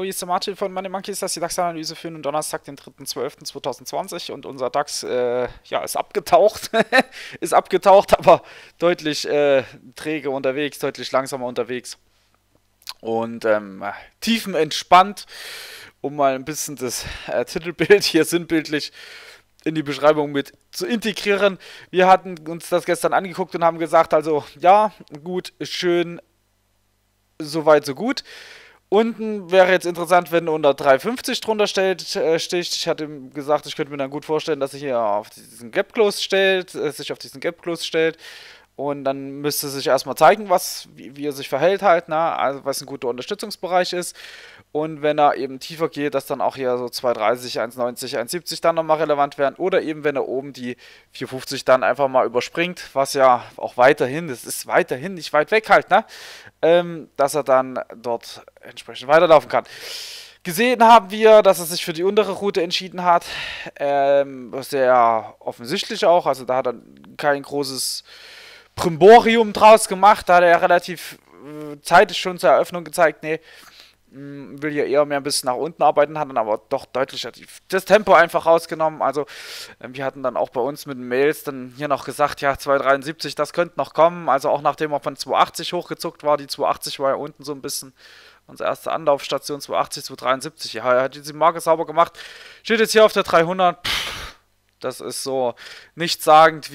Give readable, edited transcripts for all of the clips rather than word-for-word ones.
hier ist der Martin von Money Monkeys, das ist die DAX-Analyse für den Donnerstag, den 3.12.2020 und unser DAX, ja, ist abgetaucht, ist abgetaucht, aber deutlich träge unterwegs, deutlich langsamer unterwegs und tiefenentspannt, um mal ein bisschen das Titelbild hier sinnbildlich in die Beschreibung mit zu integrieren. Wir hatten uns das gestern angeguckt und haben gesagt, also ja, gut, schön, soweit, so gut. Unten wäre jetzt interessant, wenn unter 3,50 drunter sticht. Ich hatte ihm gesagt, ich könnte mir dann gut vorstellen, dass sich hier auf diesen Gap Close stellt, und dann müsste sich erstmal zeigen, wie er sich verhält halt, ne? Also was ein guter Unterstützungsbereich ist. Und wenn er eben tiefer geht, dass dann auch hier so 2,30, 1,90, 1,70 dann nochmal relevant wären. Oder eben, wenn er oben die 4,50 dann einfach mal überspringt, was ja auch weiterhin, das ist weiterhin nicht weit weg halt, ne? Dass er dann dort entsprechend weiterlaufen kann. Gesehen haben wir, dass er sich für die untere Route entschieden hat. Sehr offensichtlich auch. Also da hat er kein großes Primborium draus gemacht. Da hat er ja relativ zeitig schon zur Eröffnung gezeigt, nee, will hier eher mehr ein bisschen nach unten arbeiten, hat dann aber doch deutlich das Tempo einfach rausgenommen. Also wir hatten dann auch bei uns mit den Mails dann hier noch gesagt, ja, 2,73, das könnte noch kommen. Also auch nachdem er von 2,80 hochgezuckt war, die 2,80 war ja unten so ein bisschen unsere erste Anlaufstation, 2,80, 2,73. Ja, er hat diese Marke sauber gemacht. Steht jetzt hier auf der 300. Das ist so nichtssagend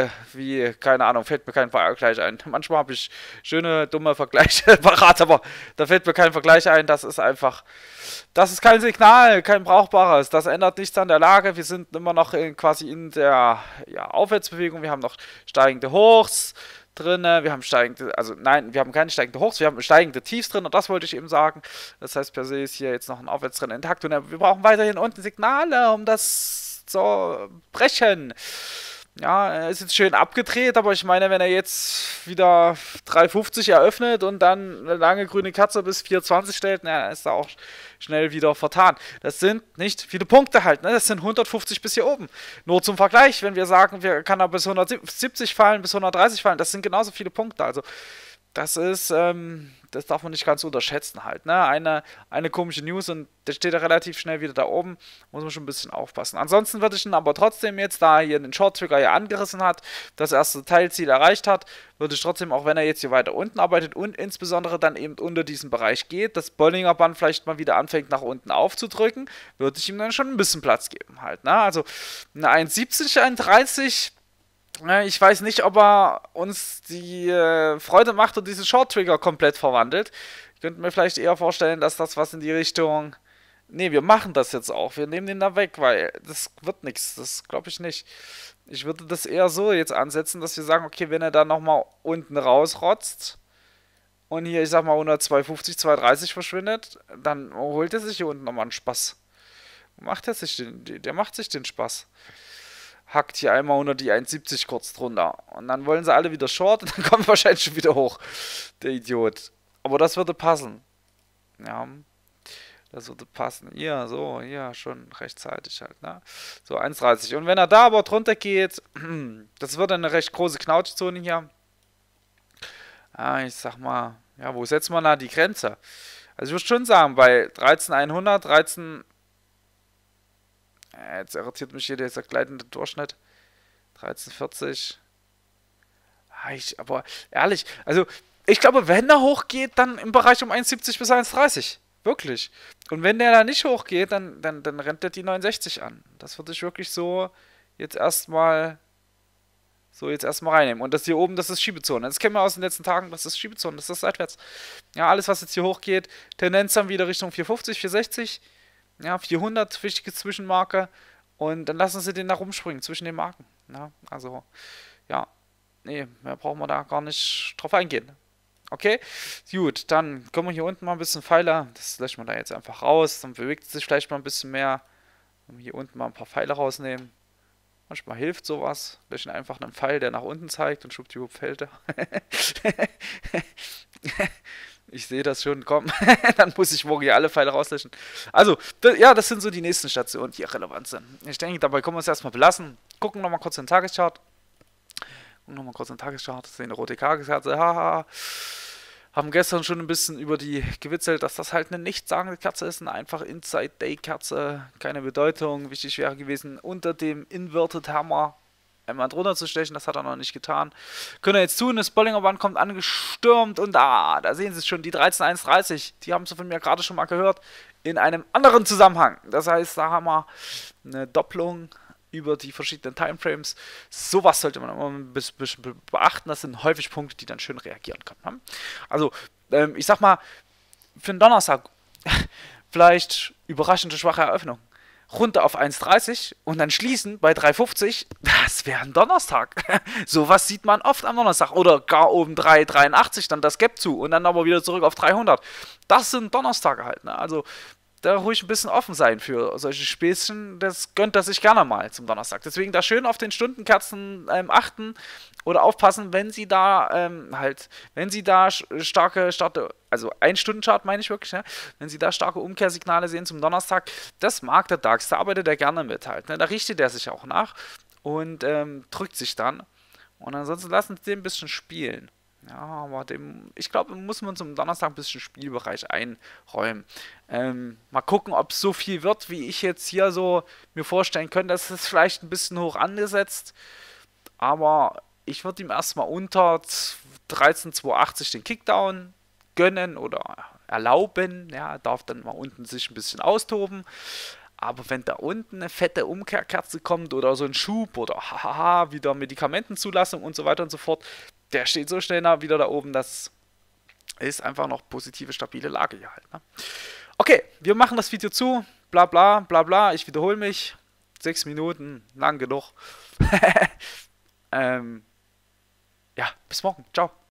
keine Ahnung, fällt mir kein Vergleich ein. Manchmal habe ich schöne, dumme Vergleiche parat, aber da fällt mir kein Vergleich ein. Das ist einfach, das ist kein Signal, kein brauchbares. Das ändert nichts an der Lage. Wir sind immer noch quasi in der Aufwärtsbewegung. Wir haben noch steigende Hochs drin, wir haben steigende, also nein, wir haben keine steigende Hochs, wir haben steigende Tiefs drin, und das wollte ich eben sagen. Das heißt, per se ist hier jetzt noch ein Aufwärtstrend intakt, und wir brauchen weiterhin unten Signale, um das zu brechen. Ja, er ist jetzt schön abgedreht, aber ich meine, wenn er jetzt wieder 3,50 eröffnet und dann eine lange grüne Kerze bis 4,20 stellt, na, ist er auch schnell wieder vertan. Das sind nicht viele Punkte halt, ne? Das sind 150 bis hier oben. Nur zum Vergleich, wenn wir sagen, kann er bis 170 fallen, bis 130 fallen, das sind genauso viele Punkte. Also das ist, das darf man nicht ganz unterschätzen halt, ne? Eine komische News, und der steht ja relativ schnell wieder da oben, muss man schon ein bisschen aufpassen. Ansonsten würde ich ihn aber trotzdem jetzt, da er hier den Short-Trigger ja angerissen hat, das erste Teilziel erreicht hat, würde ich trotzdem, auch wenn er jetzt hier weiter unten arbeitet und insbesondere dann eben unter diesem Bereich geht, das Bollinger Band vielleicht mal wieder anfängt nach unten aufzudrücken, würde ich ihm dann schon ein bisschen Platz geben halt, ne? Also eine 1,70, 1,30, ich weiß nicht, ob er uns die Freude macht und diesen Short-Trigger komplett verwandelt. Ich könnte mir vielleicht eher vorstellen, dass das was in die Richtung... Nee, wir machen das jetzt auch. Wir nehmen den da weg, weil das wird nichts. Das glaube ich nicht. Ich würde das eher so jetzt ansetzen, dass wir sagen, okay, wenn er dann nochmal unten rausrotzt und hier, ich sag mal, unter 2,50, 2,30 verschwindet, dann holt er sich hier unten nochmal einen Spaß. Der macht sich den Spaß. Hackt hier einmal unter die 1,70 kurz drunter. Und dann wollen sie alle wieder short, und dann kommt wahrscheinlich schon wieder hoch. Der Idiot. Aber das würde passen. Ja, das würde passen. Hier, so, hier, schon rechtzeitig halt, ne? So, 1,30. Und wenn er da aber drunter geht, das wird eine recht große Knautschzone hier. Ich sag mal, ja, wo setzt man da die Grenze? Also ich würde schon sagen, bei 13,100, 13... Jetzt irritiert mich hier dieser gleitende Durchschnitt. 13,40. Aber ehrlich, also ich glaube, wenn er hochgeht, dann im Bereich um 1,70 bis 1,30. Wirklich. Und wenn der da nicht hochgeht, dann rennt er die 69 an. Das würde ich wirklich jetzt erstmal reinnehmen. Und das hier oben, das ist Schiebezone. Das kennen wir aus den letzten Tagen, das ist Schiebezone, das ist seitwärts. Ja, alles, was jetzt hier hochgeht, Tendenz dann wieder Richtung 450, 460. Ja, 400, wichtige Zwischenmarke. Und dann lassen sie den da rumspringen zwischen den Marken. Ja, also, ja. Nee, mehr brauchen wir da gar nicht drauf eingehen. Okay, gut, dann kommen wir hier unten mal ein bisschen Pfeiler. Das löschen wir da jetzt einfach raus. Dann bewegt es sich vielleicht mal ein bisschen mehr. Hier unten mal ein paar Pfeile rausnehmen. Manchmal hilft sowas. Löschen einfach einen Pfeil, der nach unten zeigt, und schwuppdiwupp fällt er. Ich sehe das schon kommen. Dann muss ich morgen hier alle Pfeile rauslöschen. Also, ja, das sind so die nächsten Stationen, die relevant sind. Ich denke, dabei können wir es erstmal belassen. Gucken nochmal kurz in den Tageschart. Sehen eine rote Tageskerze. Haha. Haben gestern schon ein bisschen über die gewitzelt, dass das halt eine nichtssagende Kerze ist, eine einfache Inside-Day-Kerze, keine Bedeutung. Wichtig wäre gewesen, unter dem Inverted Hammer einmal drunter zu stechen, das hat er noch nicht getan. Können wir jetzt tun, das Bollinger Band kommt angestürmt und da sehen Sie es schon, die 13130, die haben Sie von mir gerade schon mal gehört, in einem anderen Zusammenhang. Das heißt, da haben wir eine Doppelung über die verschiedenen Timeframes. Sowas sollte man immer ein bisschen beachten. Das sind häufig Punkte, die dann schön reagieren können. Also, ich sag mal, für einen Donnerstag vielleicht überraschende schwache Eröffnung. Runter auf 1,30 und dann schließen bei 3,50, das wäre ein Donnerstag. Sowas sieht man oft am Donnerstag. Oder gar oben 3,83, dann das Gap zu und dann aber wieder zurück auf 300. Das sind Donnerstage halt. Ne? Also da ruhig ein bisschen offen sein für solche Späßchen. Das gönnt er sich gerne mal zum Donnerstag. Deswegen da schön auf den Stundenkerzen achten oder aufpassen, wenn Sie da starke, also Ein-Stunden-Chart meine ich wirklich, ne? Wenn Sie da starke Umkehrsignale sehen zum Donnerstag, das mag der DAX, da arbeitet er gerne mit halt. Ne? Da richtet er sich auch nach und drückt sich dann. Und ansonsten lassen Sie den ein bisschen spielen. Ja, aber ich glaube, muss man zum Donnerstag ein bisschen Spielbereich einräumen. Mal gucken, ob es so viel wird, wie ich jetzt hier so mir vorstellen könnte. Das ist vielleicht ein bisschen hoch angesetzt, aber ich würde ihm erstmal unter 13,280 den Kickdown gönnen oder erlauben. Ja, darf dann mal unten sich ein bisschen austoben. Aber wenn da unten eine fette Umkehrkerze kommt oder so ein Schub oder hahaha, wieder Medikamentenzulassung und so weiter und so fort, der steht so schnell wieder da oben, das ist einfach noch positive, stabile Lage hier halt. Ne? Okay, wir machen das Video zu. Bla bla bla bla. Ich wiederhole mich. 6 Minuten, lang genug. Ja, bis morgen. Ciao.